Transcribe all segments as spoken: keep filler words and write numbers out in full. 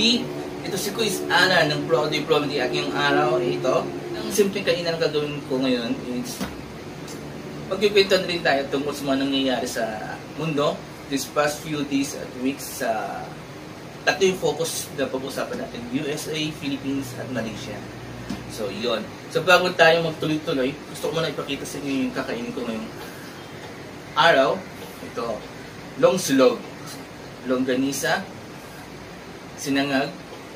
P. Ito si Quiz Ana ng Pro Diplomacy at ngayong araw ay ito. Ang simpleng kainan na gagawin ko ngayon is magkikwentuhan rin tayo tungkol sa mga nangyayari sa mundo this past few days at weeks sa tatlo yung focus na pag-usapan natin, U S A, Philippines at Malaysia. So, yun. So, bago tayo magtuloy-tuloy, gusto ko muna ipakita sa inyo yung kakainin ko ngayong araw. Ito, long slog, longganisa, sinangag,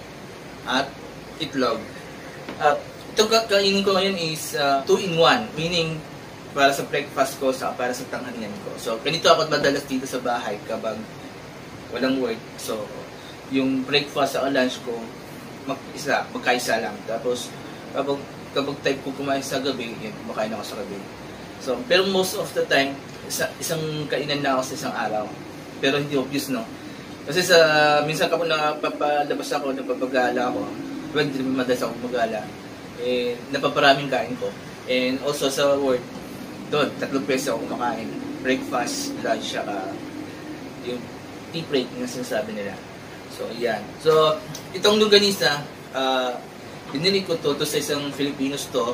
at itlog. At itong kakainin ko ngayon is two in one, meaning para sa breakfast ko sa para sa tanghalian ko. So, ganito ako madalas dito sa bahay kapag walang work. So, yung breakfast sa lunch ko, mag-isa, magkaisa lang. Tapos, kapag, kapag type ko kumain sa gabi, yun, kumakain ako sa gabi. So, pero most of the time, isa, isang kainan na ako sa isang araw. Pero hindi obvious, no? Kasi sa, minsan kapag napapalabas ako, napapagala ako, well, hindi naman madalas ako magala, eh, napaparaming kain ko. And also sa work, doon, tatlong peso ako kumakain. Breakfast, lunch, saka yung tea break na sinasabi nila. So, yan. So, itong longganisa, uh, binili ko to, to sa isang Filipino store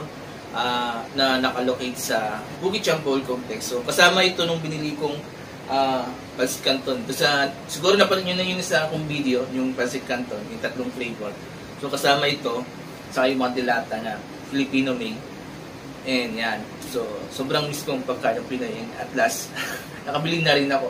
uh, na nakalocate sa Bukit Champol Complex. So, kasama ito nung binili kong uh, Pancit Canton. Sa, siguro napanood nyo na yun sa akong video, yung Pancit Canton, yung tatlong flavor. So, kasama ito sa yung mga dilata na Filipino made. And yan. So, sobrang miss kong pagkain ng Pinoy. And at last, nakabili na rin ako.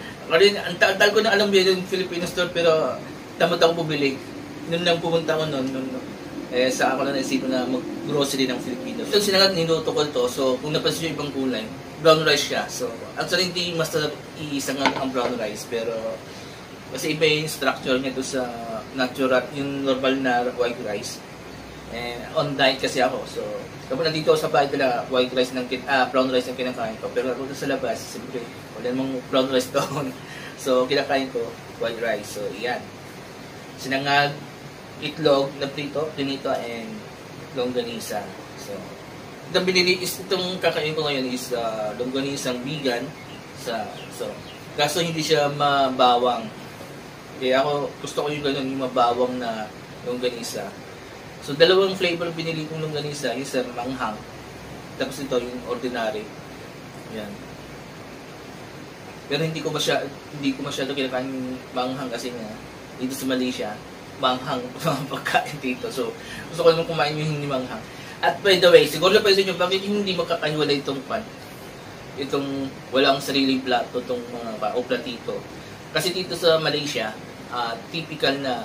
Ang tagal ko na alam yung Filipino store, pero tamad ako bumili. Noon lang pumunta ako noon, noon, noon. Eh, sa ako na naisip na mag-grocery ng Filipino. Itong sinagat, niluto ko to. So, kung napansin yung ibang kulay, brown rice siya. So, actually, hindi mas iisang ang brown rice. Pero, kasi iba yung structure niya to sa natural, yung normal na white rice. And on diet kasi ako. So, kapag nandito ako sa bahay talaga, white rice ng ah, brown rice ang kinakain ko. Pero ako sa labas, siyempre, wala namang brown rice doon. So, kinakain ko white rice. So, yan. Sinangag, itlog na prito, pinito, and longganisa. So, itong binili is, itong kakain ko ngayon is uh, longganisang vegan. Sa, so, kaso hindi siya mabawang. Kaya ako, gusto ko yung ganun, yung mabawang na longganisa. So, dalawang flavor binili kong longganisa, yung sa manghang. Tapos ito, yung ordinary. Yan. Pero hindi ko masya, hindi ko masyado kinakain yung manghang kasi nga, dito sa Malaysia, manghang pagkain dito. So, gusto ko naman kumain yung hindi manghang. At by the way, siguro na pa sa inyo, bakit hindi magkakaniwala itong pan? Itong walang sariling plato, itong mga uh, o platito. Kasi dito sa Malaysia, uh, typical na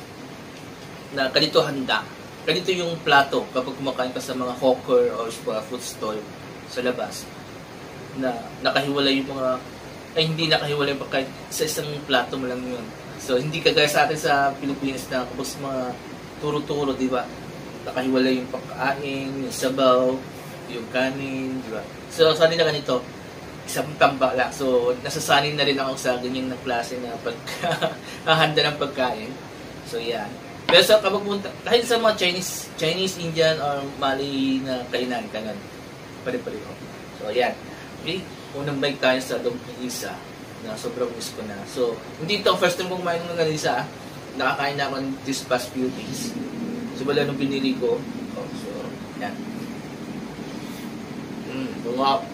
na ganito handa. Ganito yung plato kapag kumakain ka sa mga hawker o sa food stall sa labas. Na nakahiwalay yung mga, ay hindi nakahiwalay yung pagkain sa isang plato mo lang yun. So, hindi kagaya sa atin sa Pilipinas na kapag mga turo-turo, di ba? Nakahiwalay yung pagkain, yung sabaw, yung kanin, di ba? So, sanay na ganito, isang tambak lang. So, nasasanay na rin ako sa ganyan na klase na pagkahanda ng pagkain. So, yan. Pero sa kapag punta, kahit sa mga Chinese, Chinese, Indian, or Mali na kainan, kanan, pare-pareho. So, yan. Okay, unang bike tayo sa longganisa na sobrang miss ko na. So, hindi ito first time kong kumain ng longganisa. Nakakain na ako this past few days. So, wala nung pinili ko. Oh, so, yan. Mmm, bunga.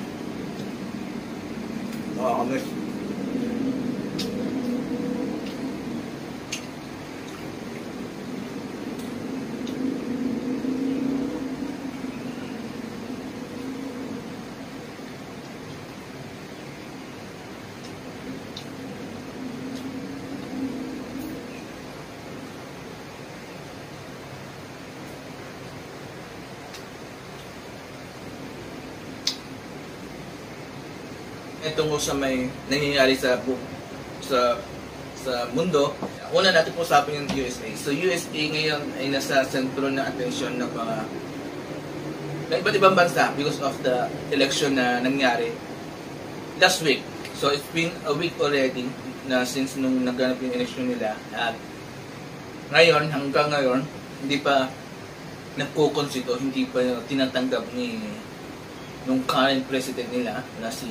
Nakakamiss. Itong sa may nangyayari sa sa sa mundo. Una natin po usapin yung U S A. So U S A ngayon ay nasa sentro ng atensyon ng mga ng iba't ibang bansa because of the election na nangyari last week. So it's been a week already na since nung naganap yung election nila, at ngayon hanggang ngayon hindi pa nagko-consider, hindi pa tinatanggap ni nung current president nila na si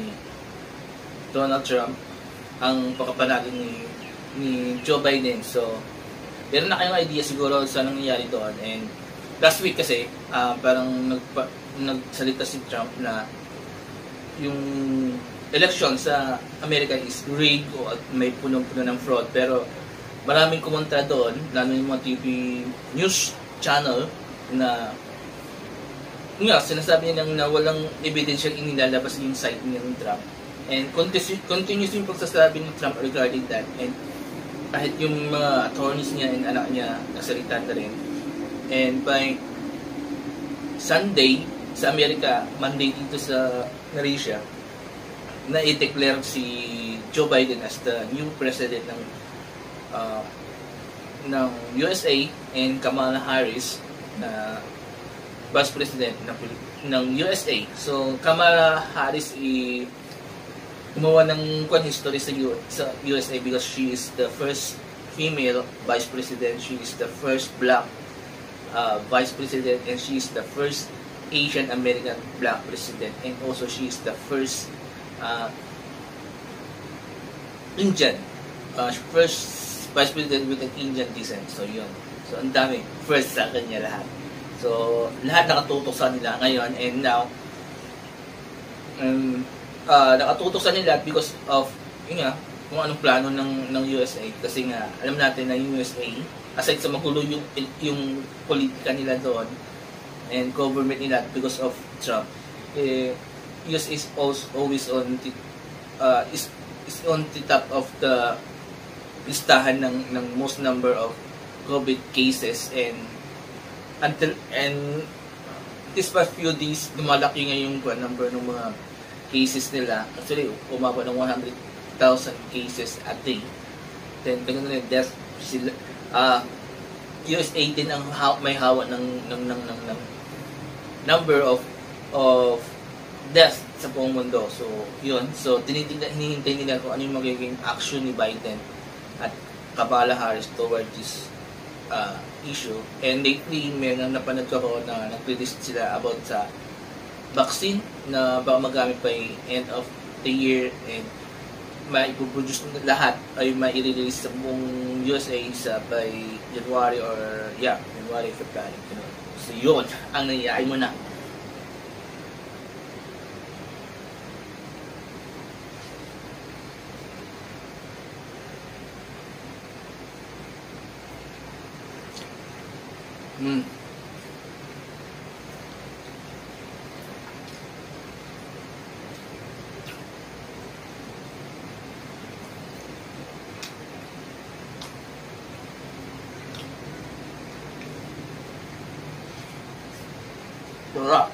Donald Trump ang pagkapanalo ni ni Joe Biden. So meron na kayong idea siguro sa nangyayari doon. And last week kasi, uh, parang nagpa, nagsalita si Trump na yung election sa Amerika is rigged o may punong-puno ng fraud. Pero maraming kumontra doon, lalo yung mga T V news channel na nga, sinasabi nilang na walang ebidensya inilalabas yung site niya ng Trump. And continuous, continuous yung pagsasabi ni Trump regarding that. And kahit yung mga attorneys niya and anak niya nasalita na rin. And by Sunday sa Amerika, Monday dito sa Malaysia, na i-declare si Joe Biden as the new president ng uh, ng U S A, and Kamala Harris na vice president ng, ng U S A. So Kamala Harris i gumawa ng kwan history sa, U, sa U S A because she is the first female vice president, she is the first black uh, vice president, and she is the first Asian American black president, and also she is the first uh, Indian uh, first vice president with an Indian descent. So yun, so ang dami first sa kanya lahat. So lahat nakatutok sa nila ngayon, and now um, uh, nakatutok sa nila because of yun nga, kung anong plano ng ng U S A. Kasi nga alam natin na U S A, aside sa magulo yung yung politika nila doon and government nila because of Trump, eh, U S A is also always on the, uh, is is on the top of the listahan ng ng most number of COVID cases, and until and this past few days lumalaki nga yung number ng mga cases nila. Actually umabot ng one hundred thousand cases a day. Then ganun rin death sila. Uh, U S A din ang ha may hawak ng ng ng ng, ng number of of deaths sa buong mundo. So, yun. So, tinitingnan, hinihintay nila kung ano yung magiging action ni Biden at Kamala Harris toward this uh, issue. And lately, may napanood ko na nag-release sila about sa vaccine na baka magamit pa yung end of the year, and maipoproduce lahat ay mai-release sa buong U S A sa by January or yeah, January, February. You know. So, yun ang nangyayari mo na. Hmm. Sarap.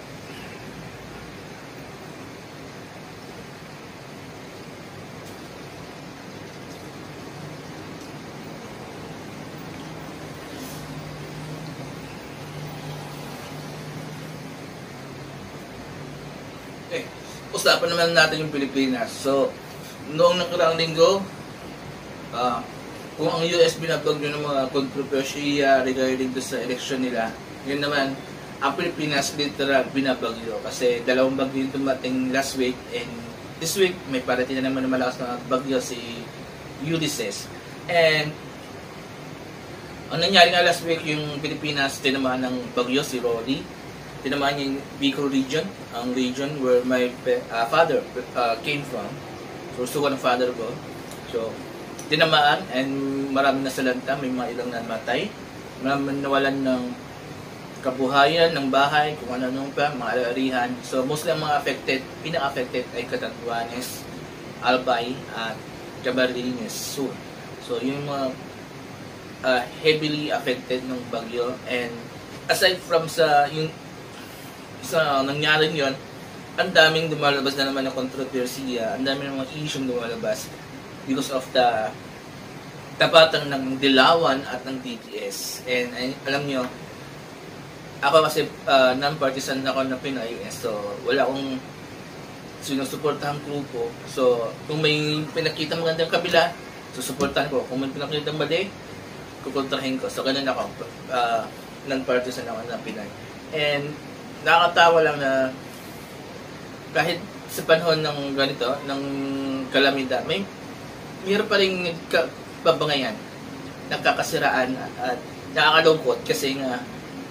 Eh, usapan naman natin yung Pilipinas. So, noong nakaraang linggo, uh, kung ang U S binabag nyo ng mga kontrobersiya regarding to sa election nila, yun naman, ang Pilipinas literal binabagyo. Kasi dalawang bagyo yung dumating last week, and this week, may parating na naman na malakas na bagyo si Ulysses. And, ang nangyari nga last week, yung Pilipinas, tinamaan ng bagyo si Rory. Tinamaan niya yung Bicol region, ang region where my uh, father uh, came from. So, gusto ko ng father ko. So, tinamaan, and marami na salanta, may mga ilang namatay. Marami nawalan ng kabuhayan, ng bahay, kung ano-ano pa, mga alarihan. So, mostly ang mga affected, pinaka-affected ay Catanduanes, Albay, at Camarines Sur. So, yung mga uh, heavily affected ng bagyo. And aside from sa yung sa nangyari yun, ang daming lumalabas na naman ng kontrobersiya, ang daming mga issue lumalabas because of the tapatan ng Dilawan at ng D T S. And ay, alam nyo, ako kasi uh, non-partisan ako ng Pinoy, so wala akong sinusuportahang grupo. So kung may pinakita magandang kabila, susuportahan ko. Kung may pinakita mali, kukontrahin ko. So ganun ako, uh, non-partisan ako ng Pinoy. And nakakatawa lang na kahit sa panahon ng ganito, ng kalamidad, may mayroon pa rin babangayan nagkakasiraan at nakakalungkot kasi nga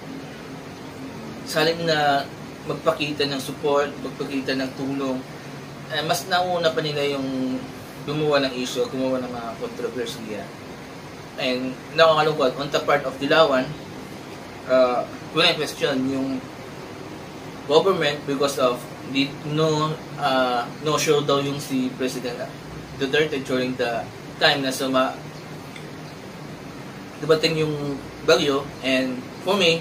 sa halip na magpakita ng support, magpakita ng tulong, eh, mas nauna pa nila yung gumawa ng issue, gumawa ng mga kontrobersiya. And nakakalungkot, on the part of Dilawan, uh, wala question yung government because of the no uh, no show daw yung si President Duterte during the time na suma dumating yung bagyo. And for me,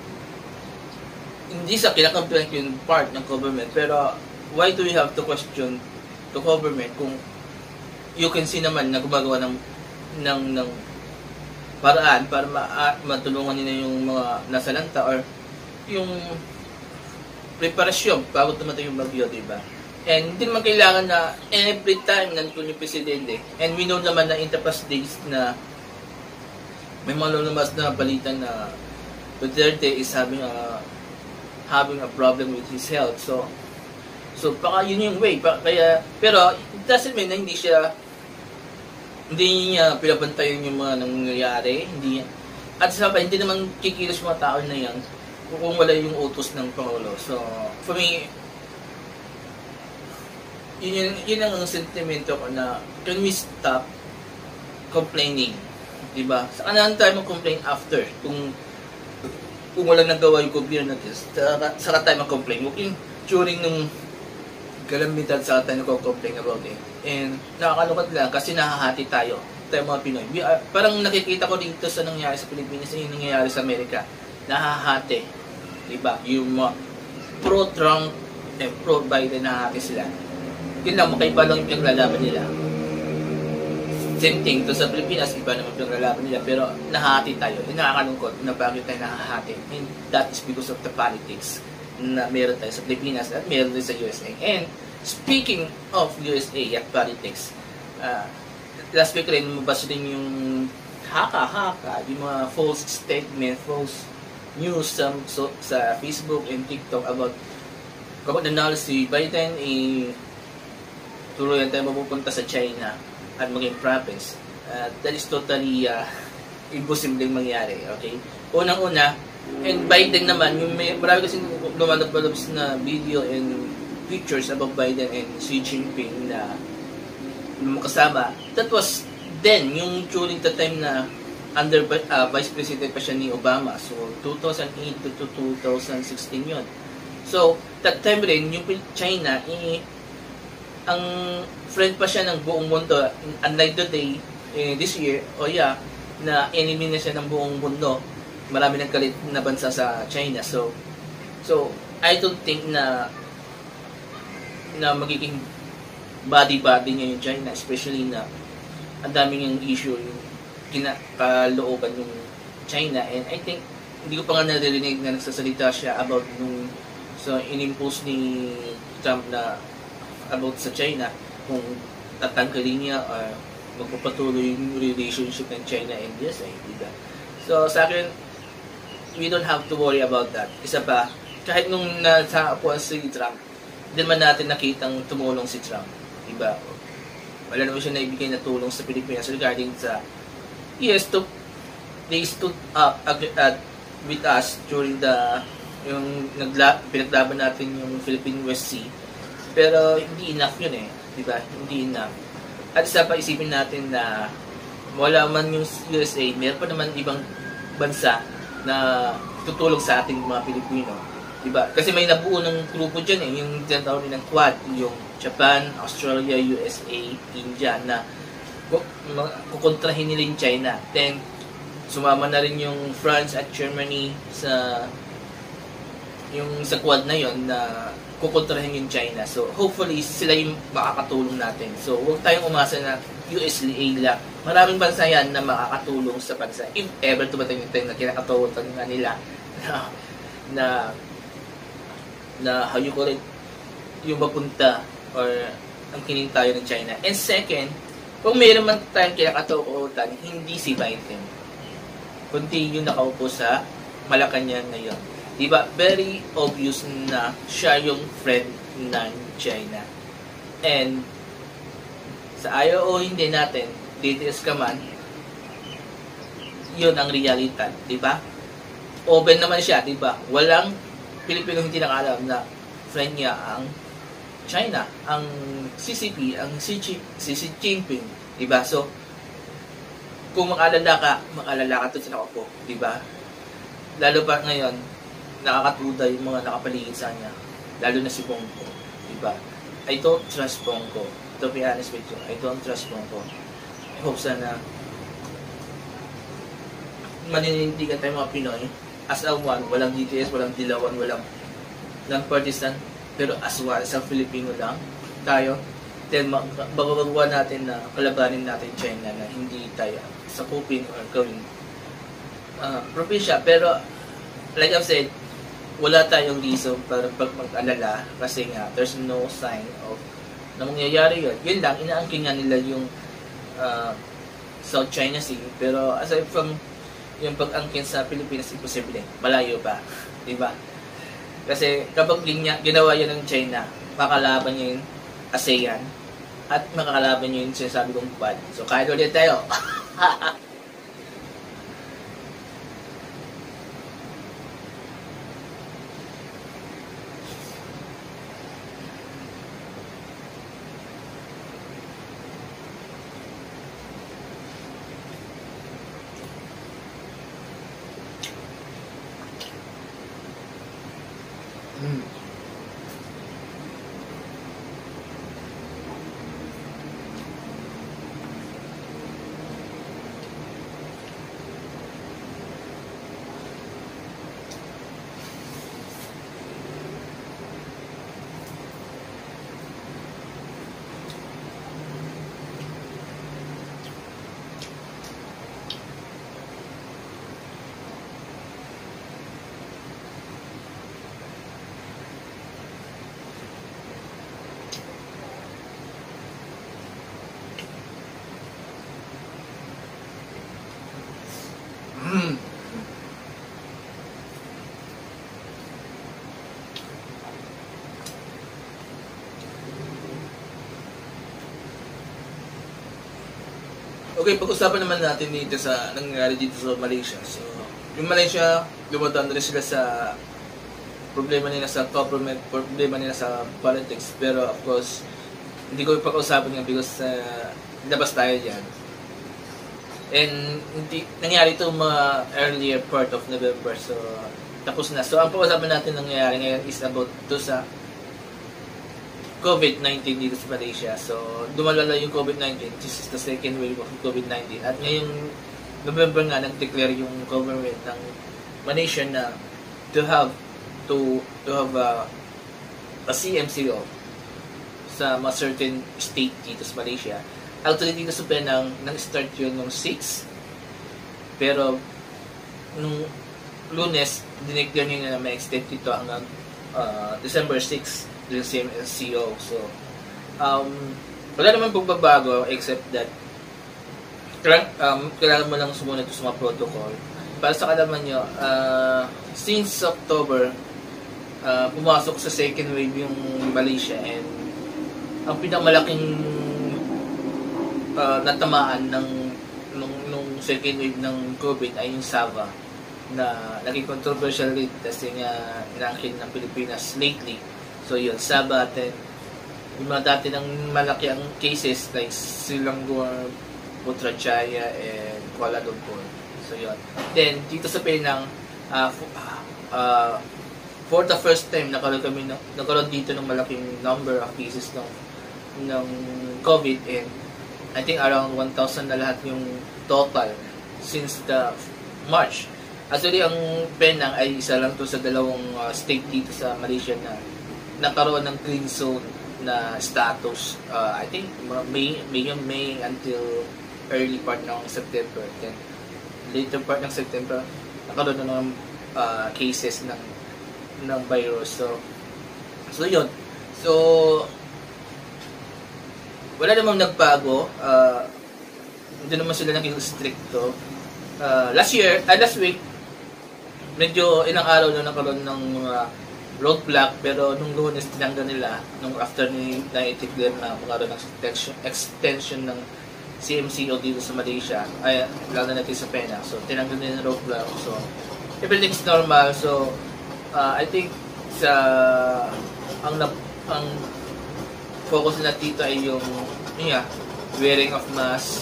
hindi sa kinakampihan yung part ng government, pero why do we have to question the government kung you can see naman na gumagawa ng ng, ng paraan para ma matulungan nila yung mga nasalanta or yung preparasyon bago tumatay yung bagyo, diba? And hindi naman kailangan na every time nandun yung presidente. And we know naman na in the past days na may mga lumabas na balitan na Duterte is having a having a problem with his health. So so baka yun yung way. Baka, kaya, pero it doesn't mean na hindi siya hindi niya pinabantayan yung mga nangyayari. Hindi, at sa pa, hindi naman kikilos mga tao na yan kung wala yung utos ng Pangulo. So, for me, yun, yun, yun ang sentimento ko na can we stop complaining? Diba? Saka na tayo mag-complain after. Kung kung wala nagawa yung gobyerno natin, saka tayo mag-complain. Yung during nung kalamidad, saka tayo nag-complain about it. And nakakalungkot lang kasi nahahati tayo, tayo mga Pinoy. We are, parang nakikita ko dito sa nangyayari sa Pilipinas, yung nangyayari sa Amerika. Nahahati. Diba? Yung mga pro-Trump and pro-Biden, nahahati sila. Yun lang, makaiba lang yung pinaglalaban nila. Same thing, to sa Pilipinas, iba naman pinaglalaban nila. Pero nahahati tayo. Yung nakakalungkot na bakit tayo nahahati. And that is because of the politics na meron tayo sa Pilipinas at meron tayo sa U S A. And speaking of U S A at politics, uh, last week rin, mabasa din yung haka-haka, yung mga false statement, false news sa, so, sa Facebook and TikTok about kapag nanalo si Biden, eh, tuloy tayo mapupunta sa China at maging province. Uh, that is totally uh, imposibleng mangyari, okay? Unang-una, and Biden naman, yung may, marami kasing lumalabas na video and pictures about Biden and Xi Jinping na makasama. That was then, yung during the time na under uh, Vice President pa siya ni Obama. So, two thousand eight to two thousand sixteen yun. So, that time rin, yung China, eh, ang friend pa siya ng buong mundo. Unlike today, eh, this year, oh yeah, na enemy na siya ng buong mundo. Marami ng kalit na bansa sa China. So, so I don't think na na magiging body-body niya yung China, especially na ang daming yung issue yung kinakalooban yung China. And I think, hindi ko pa nga naririnig na nagsasalita siya about nung so inimpose ni Trump na about sa China, kung tatanggalin niya or magpapatuloy yung relationship ng China and U S A. Diba? So, sa akin, we don't have to worry about that. Isa pa, kahit nung nasa upuan si Trump, hindi naman natin nakitang tumulong si Trump. Diba? Wala naman siya naibigay na tulong sa Pilipinas regarding sa, yes, to, they stood up uh, with us during the, yung nagla, pinaglaban natin yung Philippine West Sea. Pero hindi enough yun eh. Diba? Hindi enough. At isa pa, isipin natin na wala man yung U S A, meron pa naman ibang bansa na tutulong sa ating mga Pilipino. Diba? Kasi may nabuo ng grupo dyan eh, yung tinatawag ng Quad, yung Japan, Australia, U S A, India, na kukontrahin nila yung China. Then, sumama na rin yung France at Germany sa yung sa Quad na yon na kukontrahin yung China. So, hopefully, sila yung makakatulong natin. So, huwag tayong umasa na U S A lang. Maraming bansa yan na makakatulong sa bansa. If ever tumatay yung time na kinakatulong nga nila na, na, na how you call it, yung mapunta or ang kining tayo ng China. And second, kung mayroon man tayong kinakatulungan, hindi si Biden, kundi yung nakaupo sa Malacanang ngayon. Diba? Very obvious na siya yung friend ng China. And sa ayaw o hindi natin, D D S ka man, yun ang realidad, di ba? Open naman siya, di ba? Walang Pilipino hindi nakaalam na friend niya ang China, ang C C P, ang Xi Jinping, di ba? So, kung mag-alala ka, mag-alala ka to sa ako, di ba? Lalo pa ngayon, nakakatuda yung mga nakapaligid sa kanya, lalo na si Bongo, di ba? I don't trust Bongo. To be honest with you, I don't trust Bongo. I hope sana maninindigan tayo mga Pinoy as a one, walang D T S, walang dilawan, walang non-partisan, pero as one, isang Filipino lang tayo. Then magagawa natin na kalabanin natin China na hindi tayo sakupin or gawin uh, probinsya. Pero like I've said, wala tayong reason para pag mag-alala kasi nga there's no sign of na mangyayari yun. Yun lang, inaangkin nga nila yung uh, South China Sea. Pero aside from yung pag-angkin sa Pilipinas, imposible. Malayo pa. Diba? Kasi kapag linya, ginawa yun ng China, makalaban niya yung ASEAN at makakalaban niya yung sinasabi kong Quad. So, kahit ulit tayo. Hmm. Mm. Okay, pag-usapan naman natin dito sa nangyayari dito sa Malaysia. So, yung Malaysia, dumadaan rin sila sa problema nila sa government, problema nila sa politics. Pero of course, hindi ko pag-usapan yan because uh, labas tayo dyan. And hindi, nangyari ito mga earlier part of November, so tapos na. So ang pag-usapan natin nangyayari ngayon is about to sa COVID nineteen dito sa Malaysia. So dumalala yung COVID nineteen, this is the second wave of COVID nineteen. At ngayong November nga, nag-declare yung government ng Malaysia na to have to to have a, a C M C O sa mga certain state dito sa Malaysia. Actually, dito sa Penang, nang-start yun nung six. Pero, nung Lunes, dineclare nyo na may extend dito hanggang uh, December sixth, the same as C O. So, um, wala naman pagbabago except that kailangan, um, kailangan mo lang sumunod sa mga protocol. Para sa kalaman nyo, uh, since October, uh, pumasok sa second wave yung Malaysia, and ang pinakamalaking Uh, natamaan ng nung, nung second wave ng COVID ay yung Sabah, na naging controversial rin kasi nga inangkin ng Pilipinas lately. So yun, Sabah, then yung mga dati ng malaki ang cases like Selangor, Putrajaya, and Kuala Lumpur. So yun. Then dito sa Penang, uh, uh, for the first time nakaroon kami nakaroon dito ng malaking number of cases ng ng COVID, and I think around one thousand na lahat yung total since the March. Actually, ang Penang ay isa lang to sa dalawang uh, state dito sa Malaysia na nakaroon ng green zone na status. Uh, I think May, May, May until early part ng September. Then, later part ng September, nakaroon na ng uh, cases ng, ng virus. So, so yun. So, wala namang nagbago. Uh, hindi naman sila naging stricto. Uh, last year, uh, last week, medyo ilang araw na nakaroon ng mga uh, roadblock, pero nung Lunes tinanggal nila, nung after ni na i-declare na magkaroon ng extension, extension ng C M C O dito sa Malaysia, ay lalo natin sa Penang. So tinanggal din yung roadblock. So everything's normal. So uh, I think sa ang ang focus nila dito ay yung yeah, wearing of mask,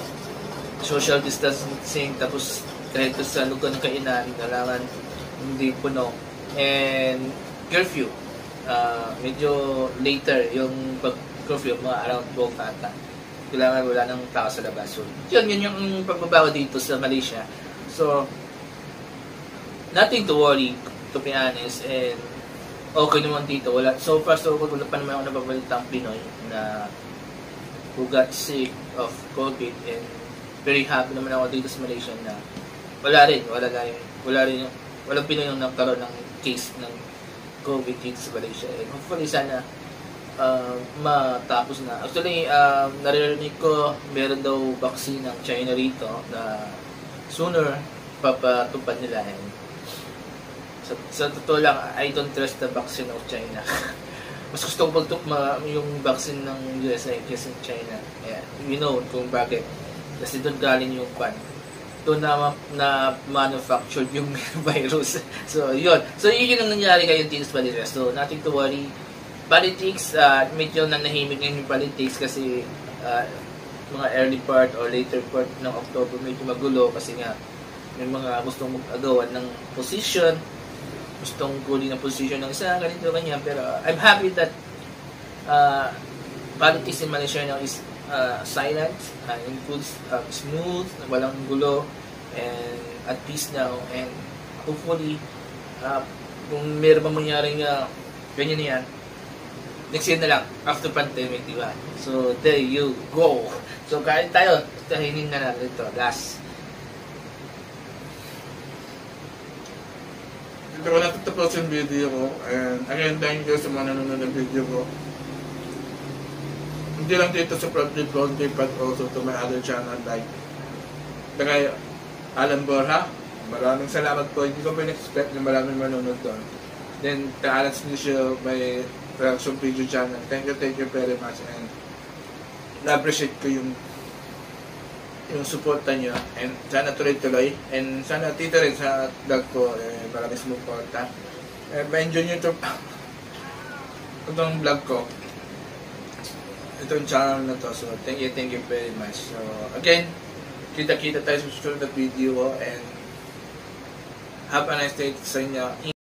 social distancing, tapos kahit sa lugar ng kainan, kailangan hindi puno, and curfew. Uh, medyo later yung pag-curfew, mga around twelve ata. Kailangan wala nang tao sa labas. So, yun, yun yung pagbabago dito sa Malaysia. So, nothing to worry, to be honest, and okay naman dito. Wala, so far, so good, wala pa naman ako napapalitang Pinoy na who got sick of COVID, and very happy naman ako dito sa Malaysia na wala rin, wala rin, wala rin, walang Pinoy yung nagkaroon ng case ng COVID dito sa Malaysia. And hopefully, sana Uh, matapos na. Actually, uh, naririnig ko meron daw vaccine ng China rito na sooner papatupad nila. And sa, sa totoo lang, I don't trust the vaccine of China. Mas gusto ko pagtukma yung vaccine ng U S A kaysa China. Yeah, you know kung bakit. Kasi doon galing yung pan. Doon na, na manufactured yung virus. So, yun. So, yun yung nangyari kayo dito sa Malaysia. So, nothing to worry. Politics, uh, medyo nanahimik ngayon yung politics kasi uh, mga early part or later part ng October medyo magulo kasi nga may mga gustong mag-agawan ng position, gustong guli ng position ng isa, ganito, ganyan. Pero uh, I'm happy that uh, politics in Malaysia now is uh, silent, uh, and good, uh, smooth, walang gulo, and at peace now. And hopefully, uh, kung meron pa mangyaring uh, ganyan na yan, next year na lang, after pandemic, di ba? So, there you go. So, kain tayo. Tahinin na natin ito. Last. Dito ko natutapos yung video ko. And again, thank you sa mga nanonood ng video ko. Hindi lang dito sa Proudly Blondie, but also to my other channel like the kay Alan Borja. Maraming salamat po. Hindi ko pa in-expect na maraming manonood doon. Then, the Alan Snisho, may reaction video channel. Thank you, thank you very much, and na-appreciate ko yung yung suporta nyo, and sana tuloy-tuloy, and sana dito rin sa vlog ko, eh, maraming sumuporta, and ma-enjoy nyo ito itong vlog ko, itong channel na to. So thank you, thank you very much. So again, kita-kita tayo sa susunod na video ko, and have a nice day sa inyo.